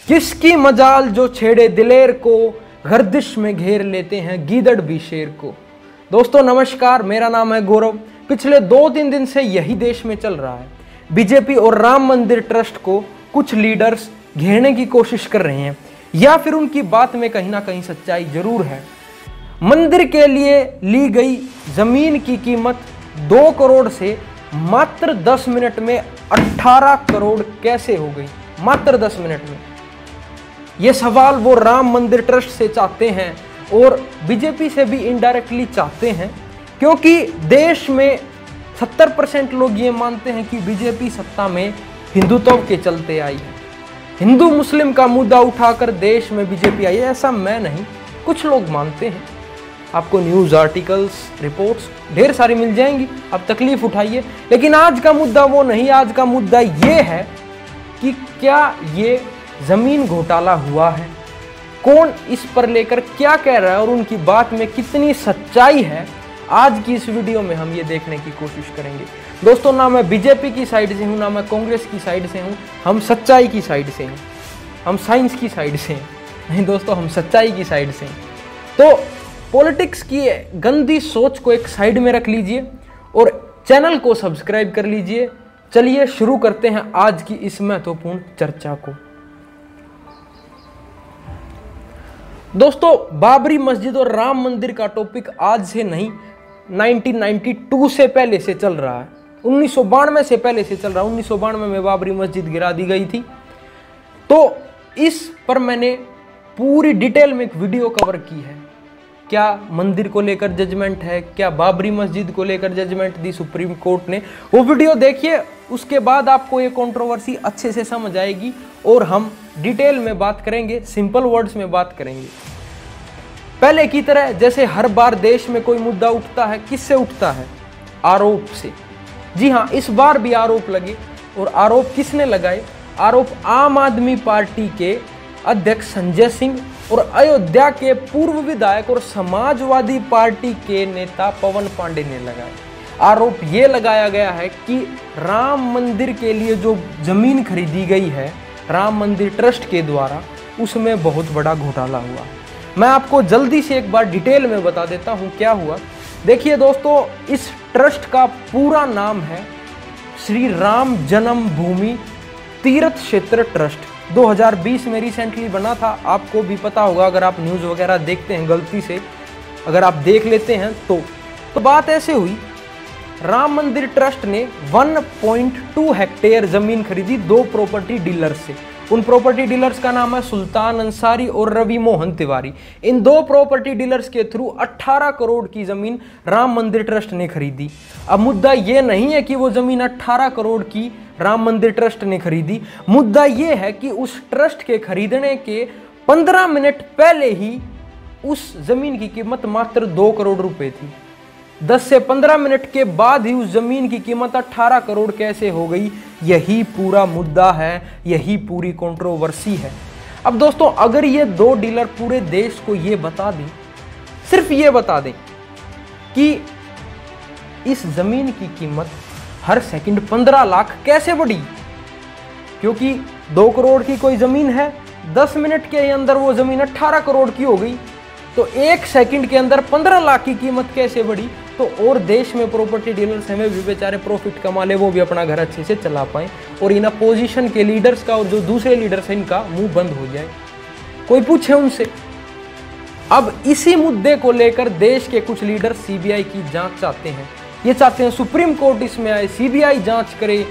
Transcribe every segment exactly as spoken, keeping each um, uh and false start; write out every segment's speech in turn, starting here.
किसकी मजाल जो छेड़े दिलेर को, गर्दिश में घेर लेते हैं गीदड़ भी शेर को। दोस्तों नमस्कार, मेरा नाम है गौरव। पिछले दो तीन दिन से यही देश में चल रहा है। बीजेपी और राम मंदिर ट्रस्ट को कुछ लीडर्स घेरने की कोशिश कर रहे हैं, या फिर उनकी बात में कहीं ना कहीं सच्चाई जरूर है। मंदिर के लिए ली गई जमीन की कीमत दो करोड़ से मात्र दस मिनट में अठारह करोड़ कैसे हो गई? मात्र दस मिनट में। यह सवाल वो राम मंदिर ट्रस्ट से चाहते हैं और बीजेपी से भी इनडायरेक्टली चाहते हैं, क्योंकि देश में सत्तर परसेंट लोग ये मानते हैं कि बीजेपी सत्ता में हिंदुत्व के चलते आई है। हिंदू मुस्लिम का मुद्दा उठाकर देश में बीजेपी आई है, ऐसा मैं नहीं, कुछ लोग मानते हैं। आपको न्यूज़ आर्टिकल्स, रिपोर्ट्स ढेर सारी मिल जाएंगी, आप तकलीफ उठाइए। लेकिन आज का मुद्दा वो नहीं, आज का मुद्दा ये है कि क्या ये जमीन घोटाला हुआ है, कौन इस पर लेकर क्या कह रहा है और उनकी बात में कितनी सच्चाई है। आज की इस वीडियो में हम ये देखने की कोशिश करेंगे। दोस्तों, ना मैं बीजेपी की साइड से हूँ, ना मैं कांग्रेस की साइड से हूँ, हम सच्चाई की साइड से हैं, हम साइंस की साइड से हैं। नहीं दोस्तों, हम सच्चाई की साइड से हैं। तो पॉलिटिक्स की गंदी सोच को एक साइड में रख लीजिए और चैनल को सब्सक्राइब कर लीजिए। चलिए शुरू करते हैं आज की इस महत्वपूर्ण चर्चा को। दोस्तों, बाबरी मस्जिद और राम मंदिर का टॉपिक आज से नहीं, उन्नीस सौ बानवे से पहले से चल रहा है। उन्नीस सौ बानवे से पहले से चल रहा है। उन्नीस सौ बानवे में बाबरी मस्जिद गिरा दी गई थी। तो इस पर मैंने पूरी डिटेल में एक वीडियो कवर की है। क्या मंदिर को लेकर जजमेंट है, क्या बाबरी मस्जिद को लेकर जजमेंट दी सुप्रीम कोर्ट ने, वो वीडियो देखिए। उसके बाद आपको ये कंट्रोवर्सी अच्छे से समझ आएगी और हम डिटेल में बात करेंगे, सिंपल वर्ड्स में बात करेंगे। पहले की तरह जैसे हर बार देश में कोई मुद्दा उठता है, किससे उठता है? आरोप से। जी हाँ, इस बार भी आरोप लगे। और आरोप किसने लगाए? आरोप आम आदमी पार्टी के अध्यक्ष संजय सिंह और अयोध्या के पूर्व विधायक और समाजवादी पार्टी के नेता पवन पांडे ने लगाए। आरोप ये लगाया गया है कि राम मंदिर के लिए जो जमीन खरीदी गई है राम मंदिर ट्रस्ट के द्वारा, उसमें बहुत बड़ा घोटाला हुआ। मैं आपको जल्दी से एक बार डिटेल में बता देता हूँ क्या हुआ। देखिए दोस्तों, इस ट्रस्ट का पूरा नाम है श्री राम जन्मभूमि तीर्थ क्षेत्र ट्रस्ट। दो हज़ार बीस में रिसेंटली बना था, आपको भी पता होगा अगर आप न्यूज़ वगैरह देखते हैं। गलती से अगर आप देख लेते हैं तो तो बात ऐसे हुई, राम मंदिर ट्रस्ट ने एक पॉइंट दो हेक्टेयर जमीन खरीदी दो प्रॉपर्टी डीलर से। उन प्रॉपर्टी डीलर्स का नाम है सुल्तान अंसारी और रवि मोहन तिवारी। इन दो प्रॉपर्टी डीलर्स के थ्रू अठारह करोड़ की जमीन राम मंदिर ट्रस्ट ने खरीदी। अब मुद्दा ये नहीं है कि वो जमीन अठारह करोड़ की राम मंदिर ट्रस्ट ने खरीदी। मुद्दा ये है कि उस ट्रस्ट के खरीदने के पंद्रह मिनट पहले ही उस जमीन की कीमत मात्र दो करोड़ रुपए थी। दस से पंद्रह मिनट के बाद ही उस जमीन की कीमत अठारह करोड़ कैसे हो गई? यही पूरा मुद्दा है, यही पूरी कंट्रोवर्सी है। अब दोस्तों, अगर ये दो डीलर पूरे देश को ये बता दें, सिर्फ ये बता दें कि इस जमीन की कीमत हर सेकंड पंद्रह लाख कैसे बढ़ी, क्योंकि दो करोड़ की कोई जमीन है, दस मिनट के अंदर वो जमीन अठारह करोड़ की हो गई, तो एक सेकंड के अंदर पंद्रह लाख की कीमत कैसे बढ़ी? तो और देश में प्रॉपर्टी डीलर्स हैं, वे भी बेचारे प्रॉफिट कमा ले, वो भी अपना घर अच्छे से चला पाएं और इन अपोजिशन के लीडर्स का और जो दूसरे लीडर्स हैं इनका मुंह बंद हो जाए, कोई पूछे उनसे। अब इसी मुद्दे को लेकर देश के कुछ लीडर सीबीआई की जांच चाहते हैं। ये चाहते हैं सुप्रीम कोर्ट इसमें आए, सीबीआई जांच करे।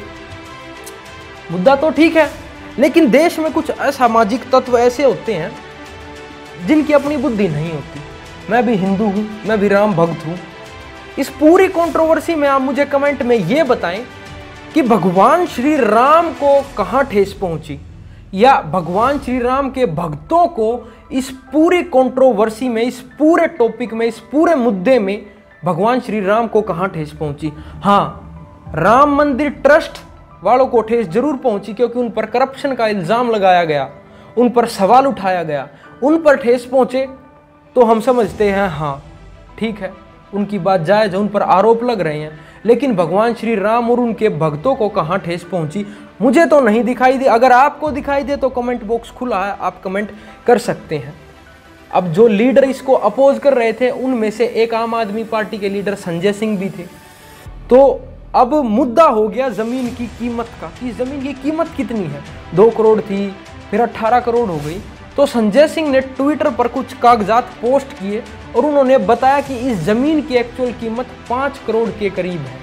मुद्दा तो ठीक है, लेकिन देश में कुछ असामाजिक तत्व ऐसे होते हैं जिनकी अपनी बुद्धि नहीं होती। मैं भी हिंदू हूं, मैं भी राम भक्त हूं। इस पूरी कंट्रोवर्सी में आप मुझे कमेंट में ये बताएं कि भगवान श्री राम को कहां ठेस पहुंची, या भगवान श्री राम के भक्तों को इस पूरी कंट्रोवर्सी में, इस पूरे टॉपिक में, इस पूरे मुद्दे में भगवान श्री राम को कहां ठेस पहुंची। हाँ, राम मंदिर ट्रस्ट वालों को ठेस जरूर पहुंची, क्योंकि उन पर करप्शन का इल्जाम लगाया गया, उन पर सवाल उठाया गया, उन पर ठेस पहुंचे तो हम समझते हैं हाँ ठीक है, उनकी बात जायज है, उन पर आरोप लग रहे हैं। लेकिन भगवान श्री राम और उनके भक्तों को कहाँ ठेस पहुंची, मुझे तो नहीं दिखाई दे। अगर आपको दिखाई दे तो कमेंट बॉक्स खुला है, आप कमेंट कर सकते हैं। अब जो लीडर इसको अपोज कर रहे थे उनमें से एक आम आदमी पार्टी के लीडर संजय सिंह भी थे। तो अब मुद्दा हो गया जमीन की कीमत का कि जमीन की कीमत कितनी है। दो करोड़ थी, फिर अट्ठारह करोड़ हो गई। तो संजय सिंह ने ट्विटर पर कुछ कागजात पोस्ट किए और उन्होंने बताया कि इस जमीन की एक्चुअल कीमत पाँच करोड़ के करीब है।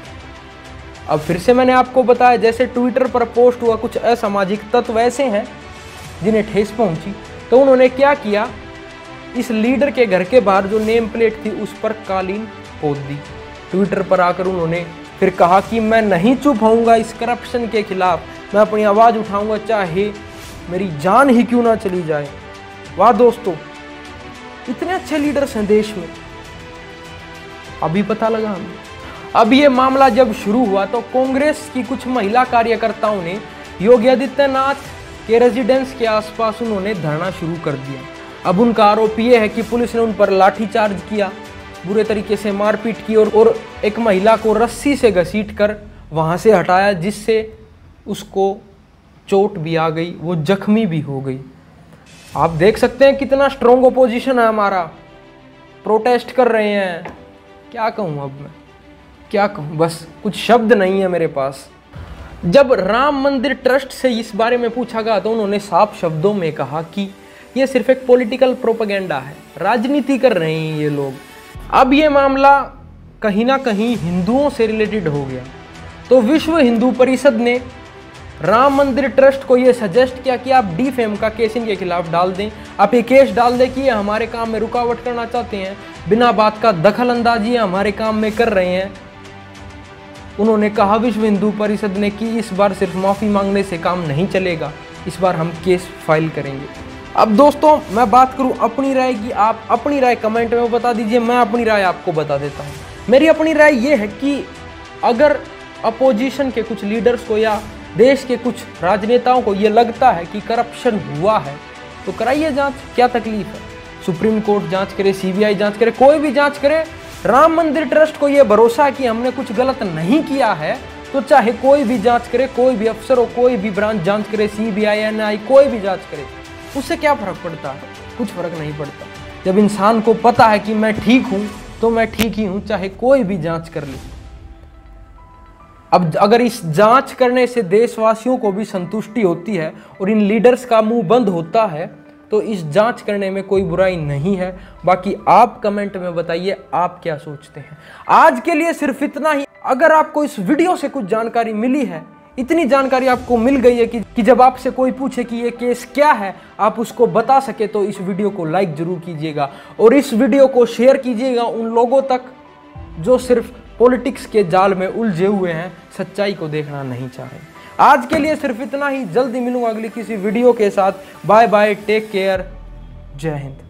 अब फिर से मैंने आपको बताया, जैसे ट्विटर पर पोस्ट हुआ, कुछ असामाजिक तत्व ऐसे हैं जिन्हें ठेस पहुंची। तो उन्होंने क्या किया, इस लीडर के घर के बाहर जो नेम प्लेट थी उस पर कालीन पोत दी। ट्विटर पर आकर उन्होंने फिर कहा कि मैं नहीं चुप होऊंगा इस करप्शन के खिलाफ, मैं अपनी आवाज़ उठाऊंगा चाहे मेरी जान ही क्यों ना चली जाए। वाह दोस्तों, इतने अच्छे लीडर्स हैं देश में, अभी पता लगा हमें। अब ये मामला जब शुरू हुआ तो कांग्रेस की कुछ महिला कार्यकर्ताओं ने योगी आदित्यनाथ के रेजिडेंस के आसपास उन्होंने धरना शुरू कर दिया। अब उनका आरोप ये है कि पुलिस ने उन पर लाठीचार्ज किया, बुरे तरीके से मारपीट की और, और एक महिला को रस्सी से घसीट कर वहाँ से हटाया, जिससे उसको चोट भी आ गई, वो जख्मी भी हो गई। आप देख सकते हैं कितना स्ट्रॉन्ग ओपोजिशन है हमारा, प्रोटेस्ट कर रहे हैं। क्या कहूँ अब मैं, क्या कहूँ, बस कुछ शब्द नहीं है मेरे पास। जब राम मंदिर ट्रस्ट से इस बारे में पूछा गया तो उन्होंने साफ शब्दों में कहा कि ये सिर्फ एक पॉलिटिकल प्रोपेगेंडा है, राजनीति कर रहे हैं ये लोग। अब ये मामला कहीं ना कहीं हिंदुओं से रिलेटेड हो गया, तो विश्व हिंदू परिषद ने राम मंदिर ट्रस्ट को ये सजेस्ट किया कि आप डिफेम का केस इनके खिलाफ डाल दें। आप ये केस डाल दें कि ये हमारे काम में रुकावट करना चाहते हैं, बिना बात का दखल अंदाजी हमारे काम में कर रहे हैं। उन्होंने कहा विश्व हिंदू परिषद ने कि इस बार सिर्फ माफ़ी मांगने से काम नहीं चलेगा, इस बार हम केस फाइल करेंगे। अब दोस्तों मैं बात करूं अपनी राय की, आप अपनी राय कमेंट में बता दीजिए, मैं अपनी राय आपको बता देता हूं। मेरी अपनी राय ये है कि अगर अपोजिशन के कुछ लीडर्स को या देश के कुछ राजनेताओं को ये लगता है कि करप्शन हुआ है तो कराइए जांच, क्या तकलीफ है। सुप्रीम कोर्ट जांच करे, सीबीआई जांच करे, कोई भी जांच करे। राम मंदिर ट्रस्ट को ये भरोसा है कि हमने कुछ गलत नहीं किया है, तो चाहे कोई भी जांच करे, कोई भी अफसर हो, कोई भी ब्रांच जांच करे, सीबीआई, एनआई, कोई भी जांच करे, उससे क्या फर्क पड़ता है? कुछ फर्क नहीं पड़ता। जब इंसान को पता है कि मैं ठीक हूं तो मैं ठीक ही हूं, चाहे कोई भी जांच कर ले। अब अगर इस जांच करने से देशवासियों को भी संतुष्टि होती है और इन लीडर्स का मुंह बंद होता है तो इस जांच करने में कोई बुराई नहीं है। बाकी आप कमेंट में बताइए आप क्या सोचते हैं। आज के लिए सिर्फ इतना ही। अगर आपको इस वीडियो से कुछ जानकारी मिली है, इतनी जानकारी आपको मिल गई है कि, कि जब आपसे कोई पूछे कि ये केस क्या है आप उसको बता सके, तो इस वीडियो को लाइक जरूर कीजिएगा और इस वीडियो को शेयर कीजिएगा उन लोगों तक जो सिर्फ पॉलिटिक्स के जाल में उलझे हुए हैं, सच्चाई को देखना नहीं चाह रहे। आज के लिए सिर्फ इतना ही। जल्दी मिलूंगा अगली किसी वीडियो के साथ। बाय बाय, टेक केयर, जय हिंद।